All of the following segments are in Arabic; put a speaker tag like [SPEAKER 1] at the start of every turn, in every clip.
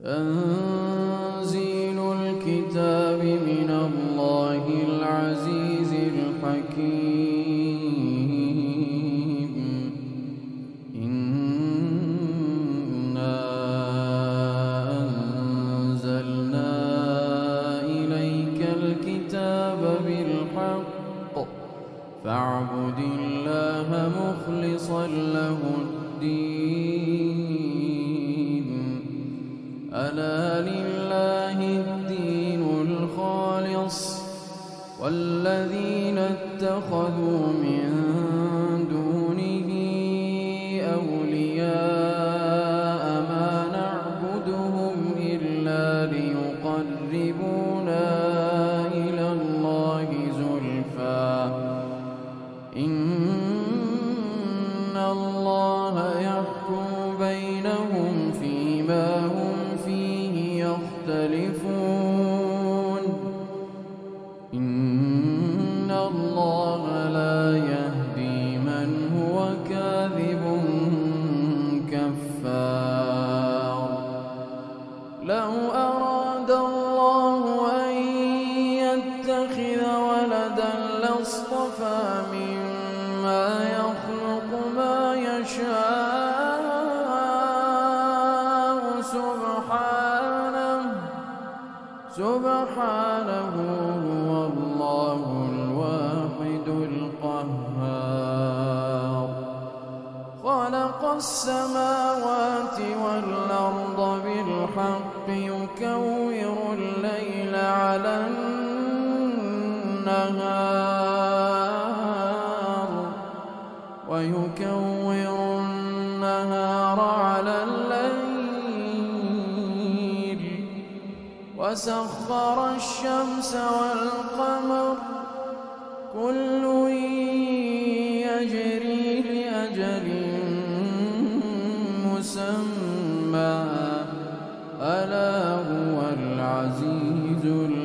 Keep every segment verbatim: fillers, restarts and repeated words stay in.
[SPEAKER 1] تنزيل الكتاب من الله العزيز الحكيم. إنا أنزلنا إليك الكتاب بالحق فاعبد الله مخلصا له الدين. ألا لله الدين الخالص والذين اتخذوا من دونه أولياء ما نعبدهم إلا ليقربونا إلى الله زلفى إن الله يحكم بينهم فيما هم فيه يختلفون. إن الله لا يهدي من هو كاذب كفار. لو أراد الله أن يتخذ ولدا لاصطفى مما يخلق ما يشاء سبحانه سبحانه هو الله الواحد القهار. خلق السماوات والأرض بالحق يكور الليل على النهار ويكور النهار على الليل وسخر الشمس والقمر كل يجري لأجل مسمى ألا هو العزيز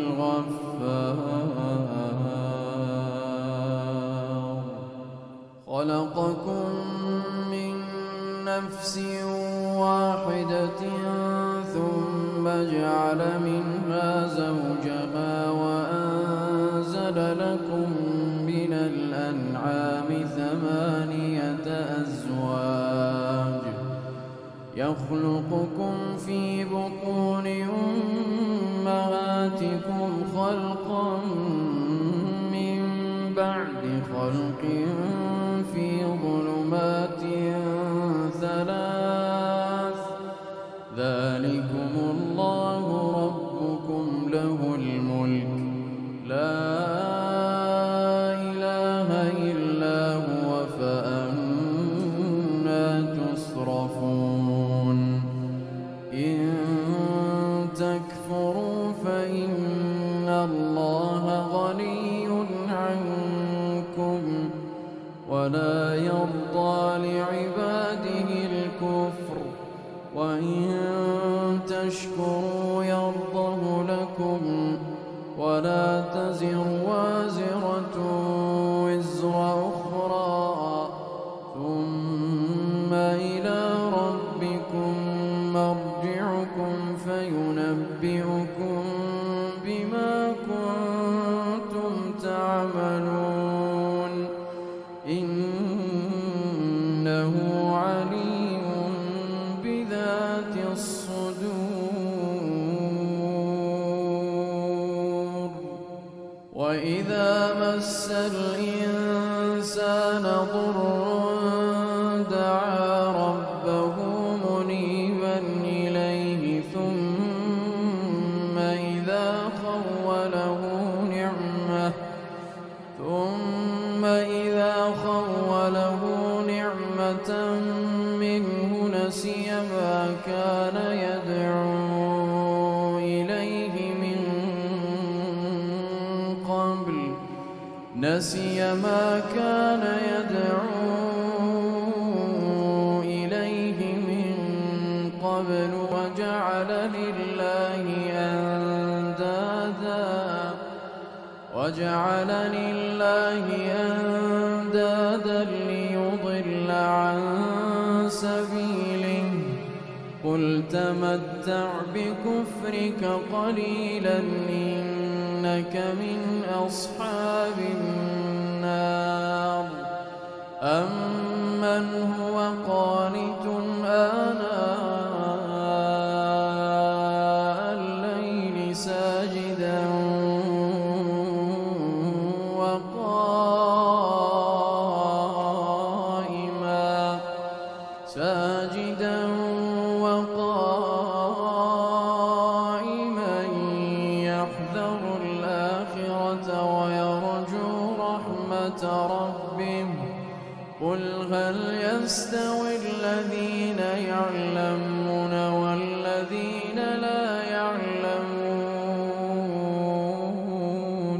[SPEAKER 1] الغفار. خلقكم من نفس واحدة ثم جعل منها زوجها وأنزل لكم من الأنعام ثمانية أزواج يخلقكم في بطون أمهاتكم خلقا من بعد خلق في ظلمات ثلاث ذلكم الله ربكم له الملك لا إله إلا هو فأنى تصرفون. إن تكفروا فإن الله غني عنكم ولا يرضى لعباده الكفر وإن تشكروا يرضه لكم ولا تزر وازرة وزر أخرى ثم إلى ربكم مرجعكم فينبئكم بما كنتم تعملون. إنه عليم بذات الصدور. وإذا مس الإنسان ضر دعا ربه منيبا إليه ثم إذا خوله نعمة ثم إذا خوله نعمة منه نسي ما كان يدعو إليه من قبل نسي ما كان يدعو إليه من قبل وجعل لله أندادا وجعل لله أندادا ليضل عن سبيله قل تمتع بكفرك قليلا إنك من أصحاب النار أمن هو قانت آناء الليل ساجدا وقائما ساجدا وقائما يحذر الآخرة ويرجو رحمة ربه قل هل يستوي الذين يعلمون والذين لا يعلمون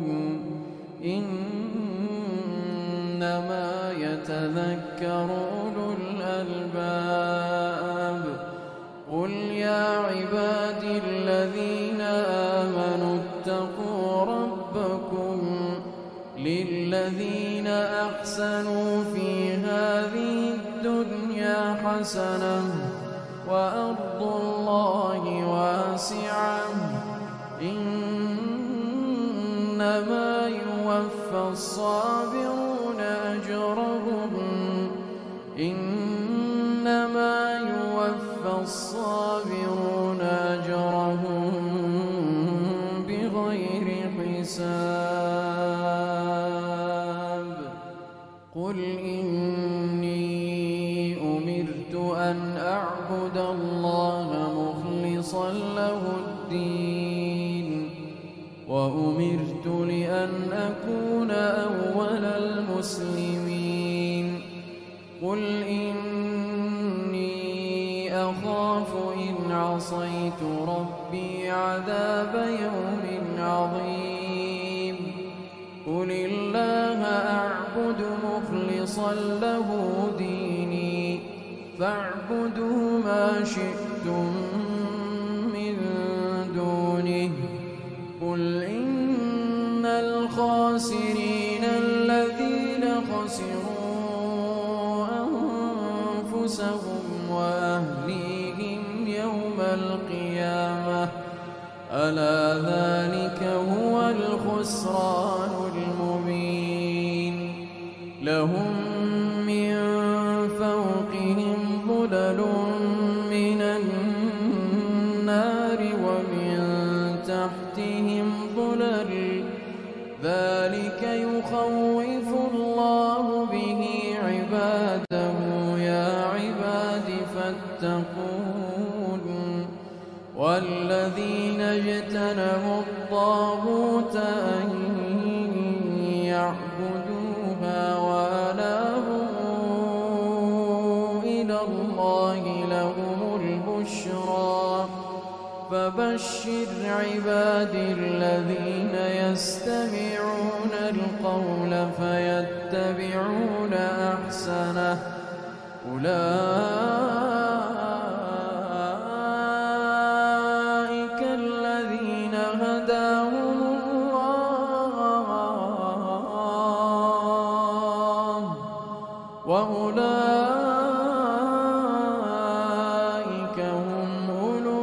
[SPEAKER 1] إنما يتذكر أولو الألباب قل يا عبادي الذين آمنوا اتقوا ربكم للذين أحسنوا في هذه الدنيا حسنة وأرض الله واسعة إنما يوفى الصابرون أجرهم إنما يوفى الصابرون أجرهم بغير حساب قل إني أمرت أن أعبد الله مخلصا له الدين وأمرت لأن أكون أول المسلمين قل إني أخاف إن عصيت ربي عذاب يوم عظيم قل الله أعبد مخلصا له ديني فاعبدوا ما شئتم من دونه قل إن الخاسرين الذين خسروا أنفسهم وأهليهم يوم القيامة ألا ذلك هو الخسران المبين لهم من فوقهم ظلل من النار ومن تحتهم ظلل ذلك يخوف الله به عباده يا عباد فاتقون والذين اجتنبوا الطاغوت أن يعبدوها وأنابوا إلى الله لهم البشرى فبشر عبادي الذين يستمعون القول فيتبعون أحسنه أولئك الذين هداهم الله وأولئك هم أولو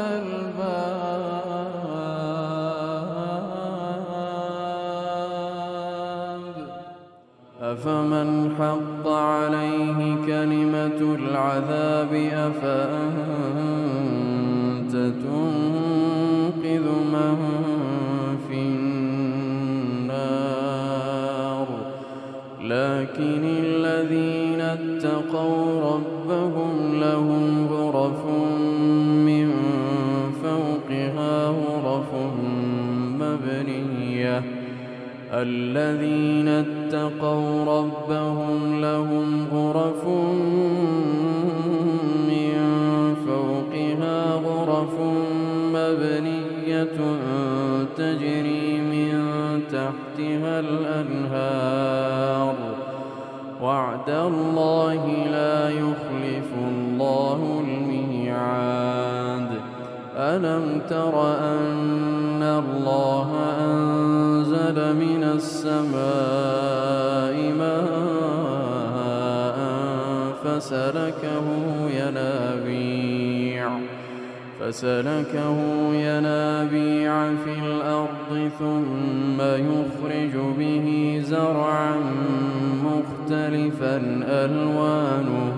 [SPEAKER 1] الألباب أفمن حق عليه كلمة العذاب أفأنت تنقذ من في النار لكن الذين اتقوا ربهم لهم غرف من فوقها غرف مبنية الذين اتقوا ربهم لهم غرف من فوقها غرف مبنية تجري من تحتها الأنهار وعد الله لا يخلف الله الميعاد ألم تر أن الله أنزل من السماء ماء فسلكه ينابيع فسلكه ينابيع في الأرض ثم يخرج به زرعا مختلفا ألوانه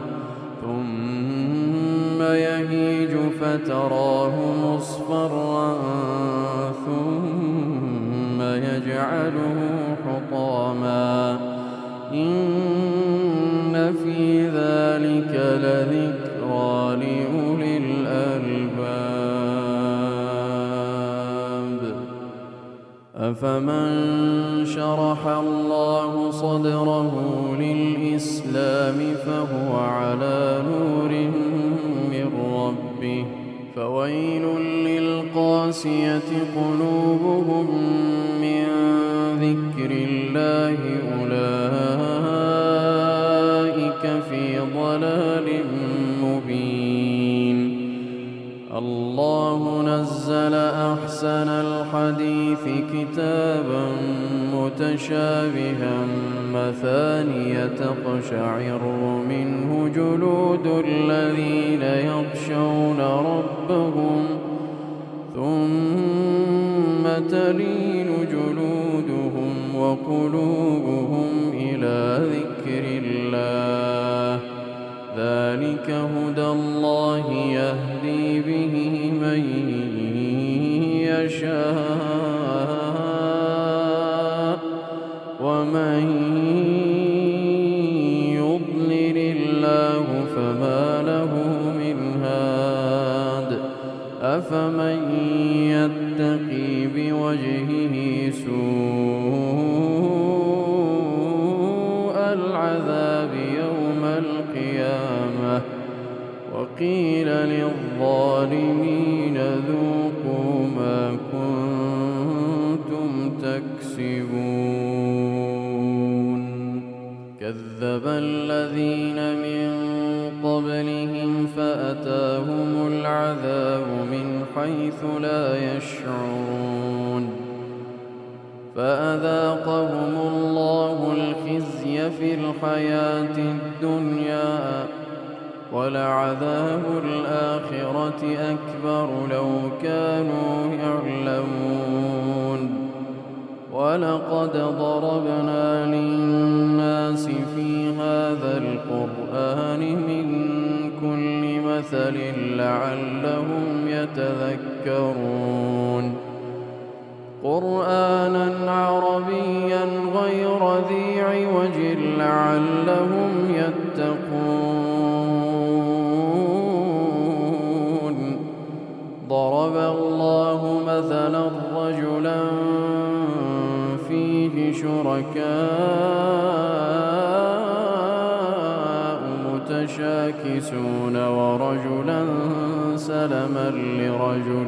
[SPEAKER 1] ثم يهيج فتراه مصفرا ثم يجعله حطاما إن في ذلك لذكرى لأولي الألباب أفمن شرح الله صدره للإسلام فهو على نور من ربه فويل للقاسية قلوبهم من ذكر الله أولئك في ضلال مبين الله نزل أحسن الحديث كتابا متشابها مثانية تقشعر منه جلود الذين يخشون ربهم ثم تلين جلودهم وقلوبهم إلى ذكر الله ذلك هدى الله يهدي به من يشاء ومن يضلل الله فما له من هاد أفمن يتقي بوجهه سوء العذاب يوم القيامة وقيل للظالمين ذوقوا ما كنتم تكسبون كذب الذين من قبلهم فأتاهم العذاب من حيث لا يشعرون فأذاقهم الله الخزي في الحياة الدنيا ولعذاب الآخرة أكبر لو كانوا يعلمون ولقد ضربنا للناس في هذا القرآن من كل مثل لعلهم يتذكرون قرآنا عربيا غير ذي عوج لعلهم يتقون ضرب الله مثلا رجلا فيه شركاء متشاكسون ورجلا سلما لرجل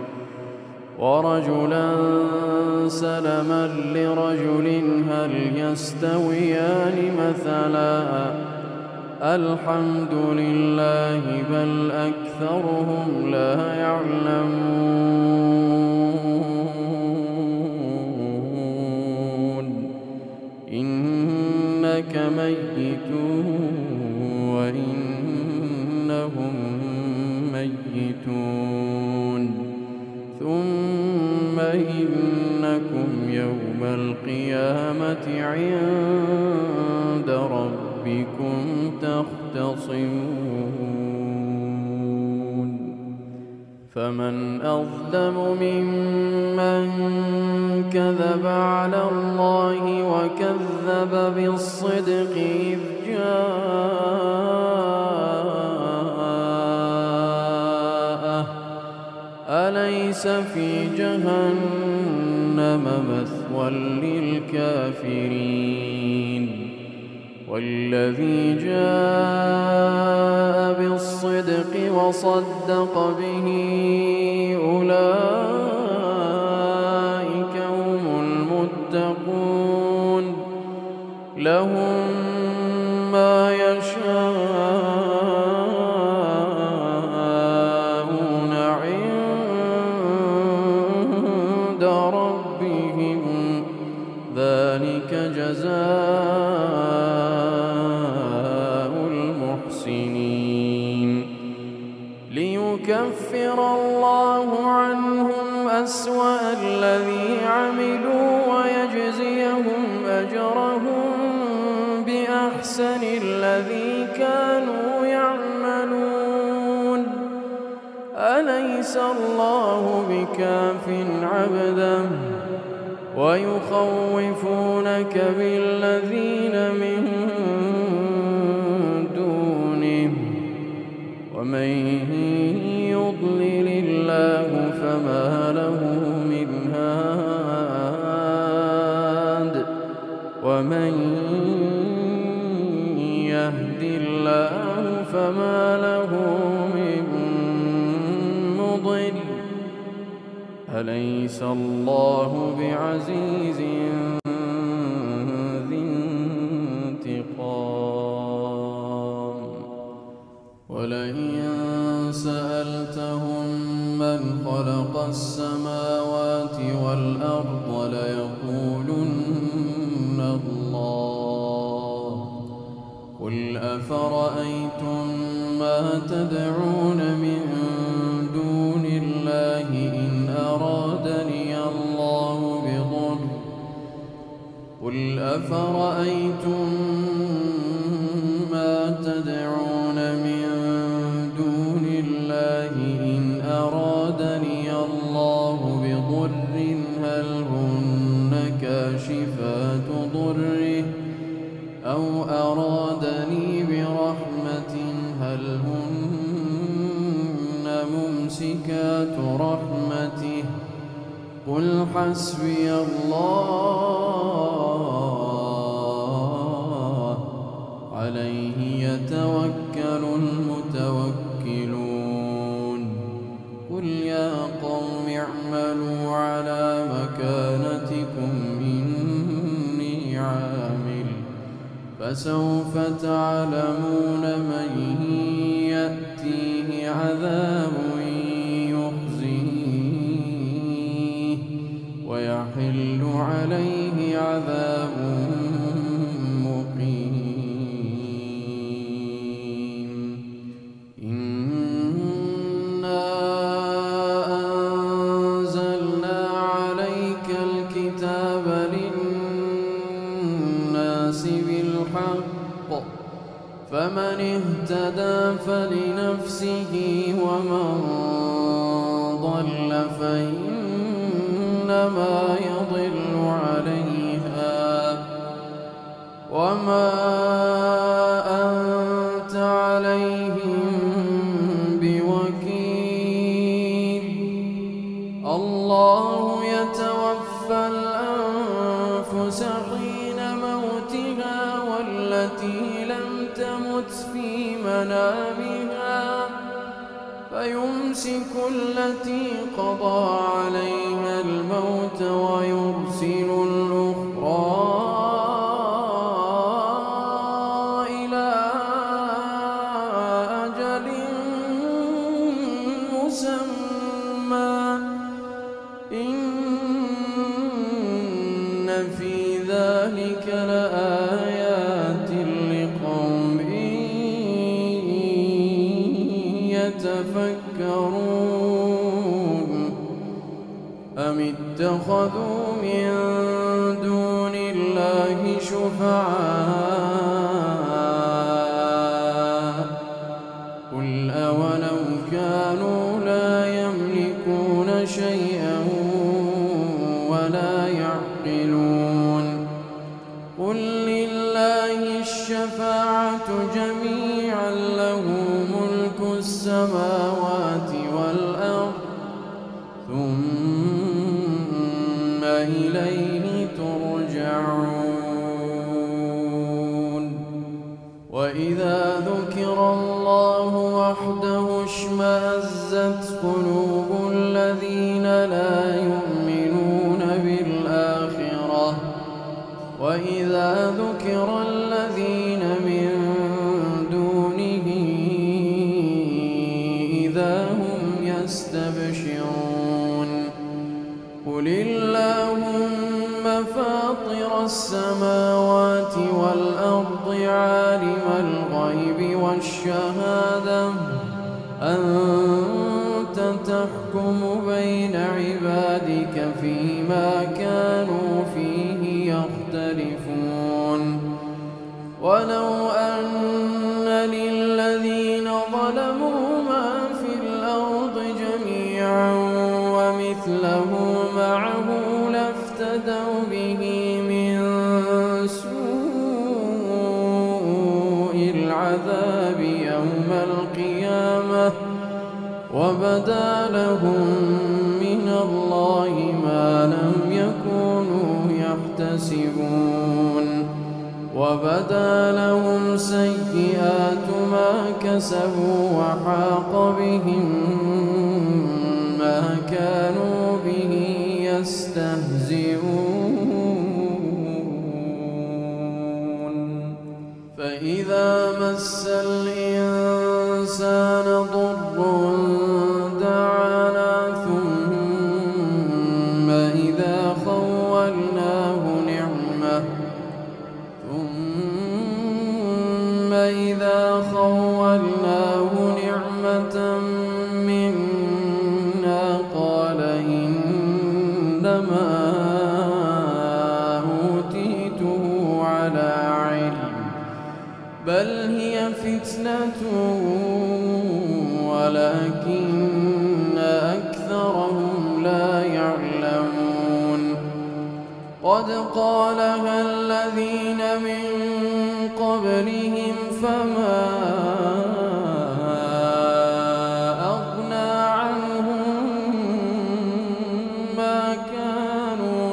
[SPEAKER 1] ورجلا سلما لرجل هل يستويان مثلا الحمد لله بل أكثرهم لا يعلمون إنك ميت وإنهم ميتون ثم إنكم يوم القيامة عند ربكم تختصمون فمن أظلم ممن كذب على الله وكذب بالصدق إذ جاءه أليس في جهنم مثوى للكافرين والذي جاء بالصدق وصدق به أولئك هم المتقون لهم ما يشاءون عند ربهم ذلك جزاء المحسنين ليكفر الله عنهم أسوأ الذي عملوا ويجزيهم أجرهم بأحسن الذي كانوا يعملون. أليس الله بكاف عبده ويخوفونك بالذين من دونه ومن يضلل الله فما له من هاد ومن يهد الله فما له من مضل. أليس الله بعزيز ذي انتقام. ولئن سألتهم من خلق السماوات والأرض ليقولن الله. قل أفرأيتم ما تدعون من دون الله إن أرادني الله بضر. قل أفرأيتم ما تدعون من دون الله إن أرادني الله بضر هل هن كاشفات ضره أو أرادني برحمة هل هن ممسكات رحمته. قل حسبي الله عليه يتوكل المتوكلون. قل يا قوم اعملوا على مكانتكم إني عامل فسوف تعلمون من يأتيه عذاب يخزيه ويحل عليه عذاب مقيم. إنا أنزلنا عليك الكتاب للناس بالحق فمن اهتدى فلنفسه ومن ضل فإنما يضل عليها وما أنت عليهم بوكيل. الله يتوفى الأنفس حين موتها والتي لم تمت في منامها فيمسك التي قضى عليها الموت ويرسل الأخرى إلى أجل مسمى. إن في ذلك لآيات لقوم يتفكرون. أم اتخذوا من دون الله شفعاء قل أولو كانوا لا يملكون شيئا ولا يعقلون. قل لله الشفاعة جميعا له ملك السماوات والأرض ثم إليه ترجعون. وإذا ذكر الله وحده اشمأزت قلوب الذين لا يؤمنون بالآخرة وإذا ذكر الذين من دونه إذا هم يستبشرون. قل اللهم فاطر السماوات والأرض عالم الغيب والشهادة أنت تحكم بين عبادك فيما كانوا فيه يختلفون ولو أن للذين ظلموا ما في الأرض جميعا ومثله معه لافتدوا به من سوء العذاب يوم القيامة وبدا لهم من الله ما لم يكونوا يحتسبون وبدا لهم سيئات ما كسبوا وحاق بهم ما كانوا به يستهزئون فإذا مس الإنسان ضر دعانا ثم إذا خولناه نعمة ثم إذا خولناه نعمة منا قال إنما أوتيته على علم بل هي فتنة ولكن أكثرهم لا يعلمون قد قالها الذين من قبلهم فما أغنى عنهم ما كانوا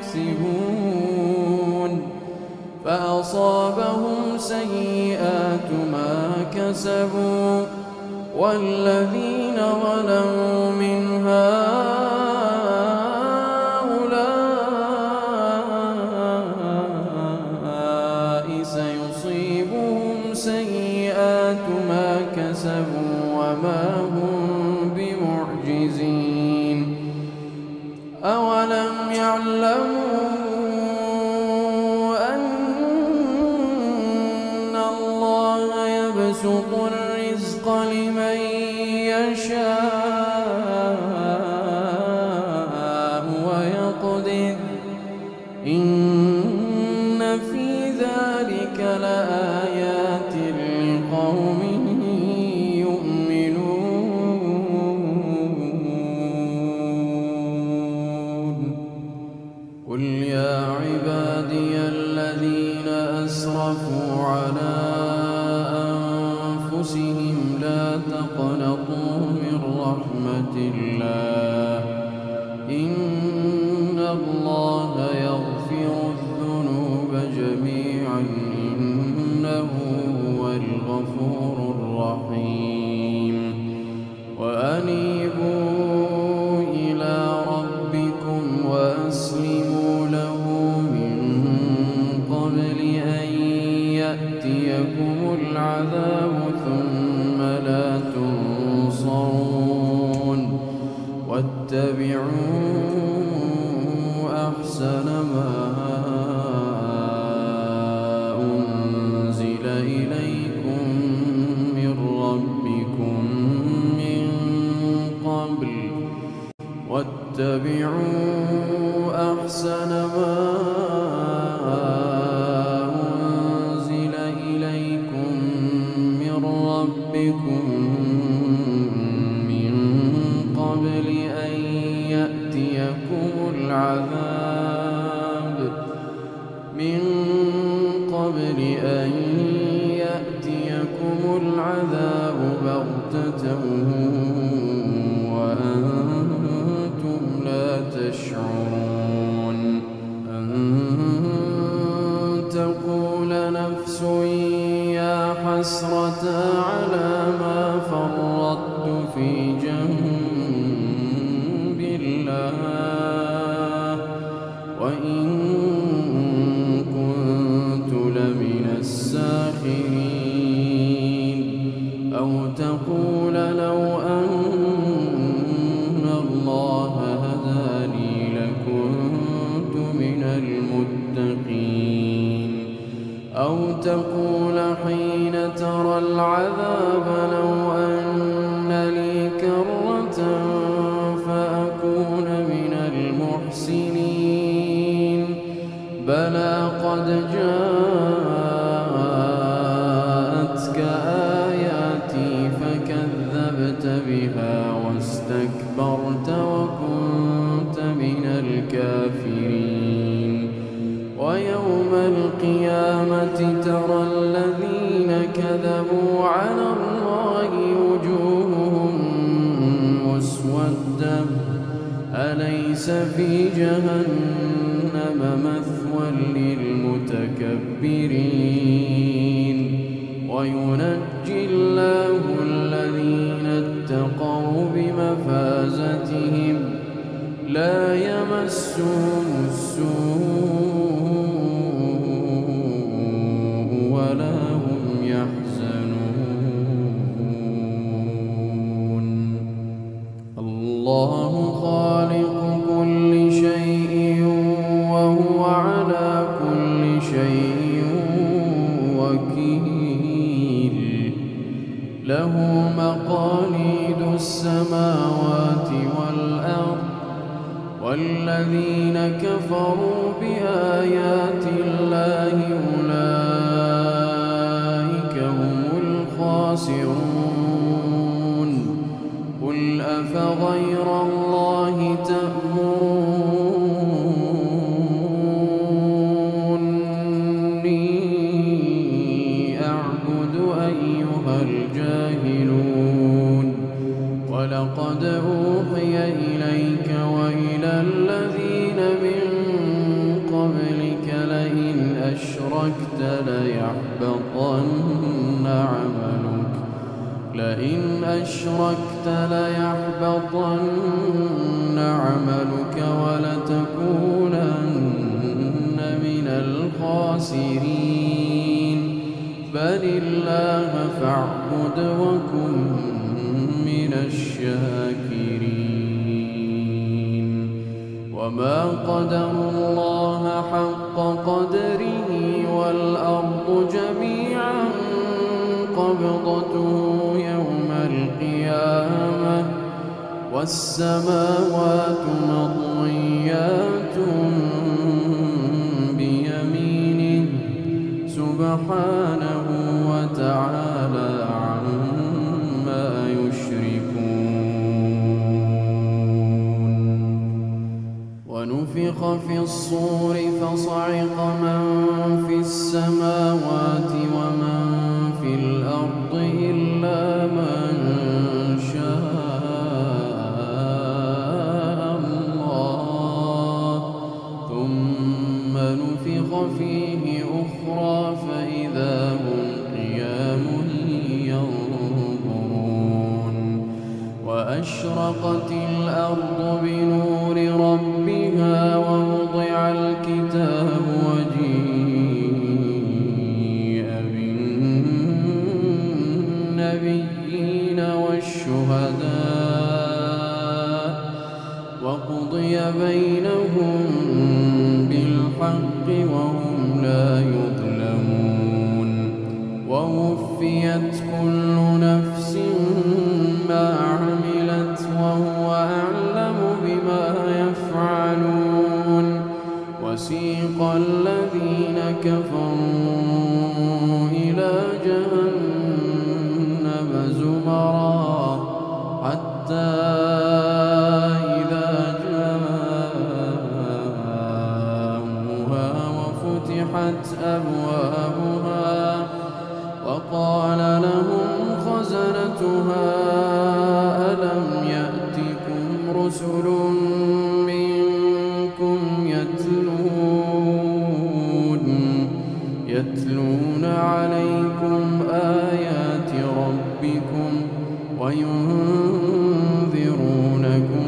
[SPEAKER 1] يكسبون فأصابهم سيئات ما كسبوا والذين ظلموا من هؤلاء سيصيبهم سيئات ما كسبوا وما هم بمعجزين أولم يعلموا أن الله يبسط الرزق لمن يشاء ويقدر إن في ذلك لآيات لقوم يؤمنون قل يا عبادي الذين أسرفوا على أنفسهم لا تقنطوا من رحمة الله إن الله يغفر الذنوب جميعا إنه هو الغفور الرحيم وأنيبوا إلى ربكم وأسلموا له من قبل أن يأتيكم العذاب ثم لا تنصرون واتبعوا أحسن ما أنزل إليكم من ربكم من قبل واتبعوا أحسن ما أنزل إليكم من ربكم من قبل أن يأتيكم العذاب من قبل أن يأتيكم العذاب بغتة وأنتم لا تشعرون أن تقول نفس يا حسرة على ما فرطت في جنب الله وإن كنت لمن الساخرين أو تقول لو أن الله هداني لكنت من المتقين أو تقول حين ترى العذاب لو أن لي كرة واستكبرت وكنت من الكافرين ويوم القيامة ترى الذين كذبوا على الله وجوههم مسودة أليس في جهنم مثوى للمتكبرين وينجي الله الذين اتقوا بمفازتهم لا يمسهم السوء ولا هم يحزنون. الله خالق كل شيء وهو على كل شيء وكيل له مقاليد السماوات والأرض والذين كفروا بآيات الله أولئك هم الخاسرون. قل أفغير الله تأمروني أعبد أيها الجاهلون ولقد أوحي إليك وإلى الذين من قبلك لئن أشركت ليحبطن عملك لئن أشركت ليحبطن عملك ولتكونن من الخاسرين بل الله فاعبد وكن من الشاكرين. وما قدروا الله حق قدره والأرض جميعا قبضته يوم القيامة والسماوات مطويات بيمينه سبحانه وتعالى عما يشركون. ونفخ في الصور فصعق من في السماوات ومن في الأرض إلا من شاء الله ثم نفخ فيه أخرى فإذا هم قيام ينظرون. وأشرقت الأرض بنور ربها ووضع الكتاب وجيء بالنبيين والشهداء وقضي بينهم بالحق وهم لا يظلمون. ووفيت كل نفس ما عملت وهو أعلم بما يفعلون. وسيق الذين كفروا إلى جهنم زمرا حتى إذا جاءوها وفتحت أبوابها وقال لهم خزنتها ألم يأتكم رسل منكم يتلون يتلون عليكم آيات ربكم وينذرونكم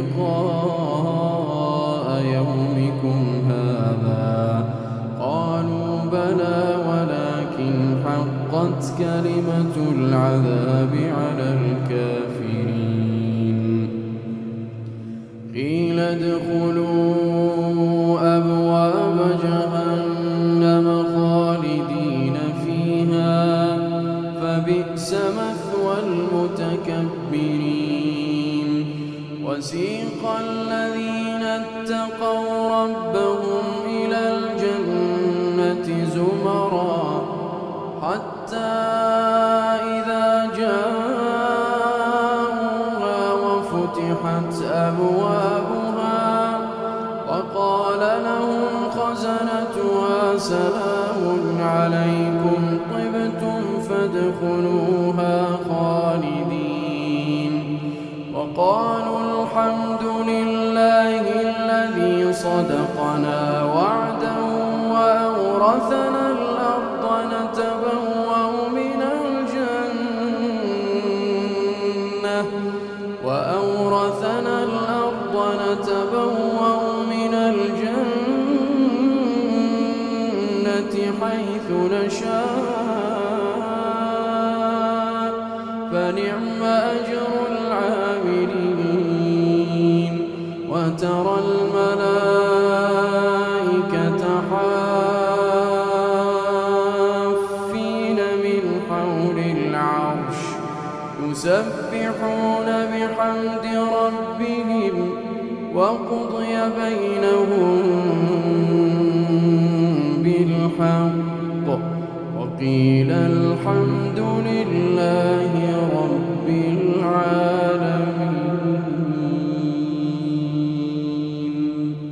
[SPEAKER 1] لقاء يومكم هذا قالوا بلى ولكن حقت كلمة العذاب على الكافرين. قيل ادخلوا أبواب جهنم خالدين فيها فبئس مثوى المتكبرين. وسيق الذين اتقوا ربهم إلى الجنة زمرا حتى إذا جاءوها وفتحت أبوابها وقال لهم خزنتها سلام عليكم طبتم فادخلوها خالدين وقالوا الحمد لله الذي صدقنا وعده وأورثنا الأرض نتبوأ من الجنة وأورثنا الأرض نتبوأ من الجنة حيث نشاء فنعم أجر العاملين وترى الملائكة حافين من حول العرش يسبحون بحمد ربهم وقضي بينهم بالحق وقيل الحمد لله رب العالمين.